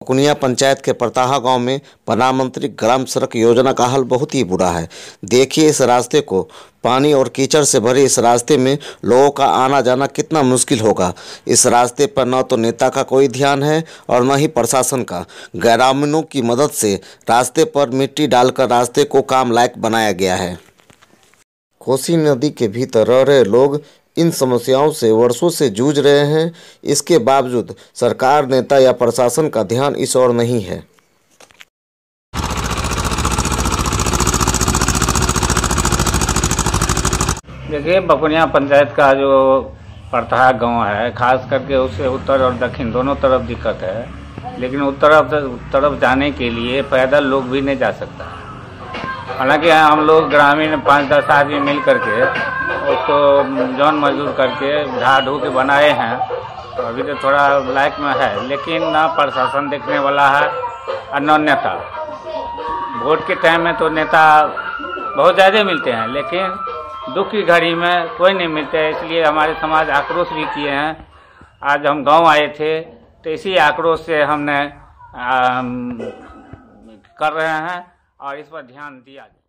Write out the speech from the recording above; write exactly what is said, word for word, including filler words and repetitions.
बकुनिया पंचायत के परताहा गांव में प्रधानमंत्री ग्राम सड़क योजना का हाल बहुत ही बुरा है। देखिए इस रास्ते को, पानी और कीचड़ से भरे इस रास्ते में लोगों का आना जाना कितना मुश्किल होगा। इस रास्ते पर न तो नेता का कोई ध्यान है और न ही प्रशासन का। ग्रामीणों की मदद से रास्ते पर मिट्टी डालकर रास्ते को काम लायक बनाया गया है। कोसी नदी के भीतर रह रहे लोग इन समस्याओं से वर्षों से जूझ रहे हैं। इसके बावजूद सरकार, नेता या प्रशासन का ध्यान इस ओर नहीं है। देखिए, बकुनिया पंचायत का जो परताहा गांव है, खास करके उससे उत्तर और दक्षिण दोनों तरफ दिक्कत है। लेकिन उत्तर तरफ जाने के लिए पैदल लोग भी नहीं जा सकता। हालांकि हम लोग ग्रामीण पाँच दस आदमी मिल करके उसको जौन मजदूर करके ढा ढू के बनाए हैं, तो अभी तो थोड़ा लायक में है। लेकिन ना प्रशासन देखने वाला है और न नेता। वोट के टाइम में तो नेता बहुत ज़्यादा मिलते हैं, लेकिन दुख की घड़ी में कोई नहीं मिलते है। इसलिए हमारे समाज आक्रोश भी किए हैं। आज हम गांव आए थे तो इसी आक्रोश से हमने आ, कर रहे हैं और इस पर ध्यान दिया।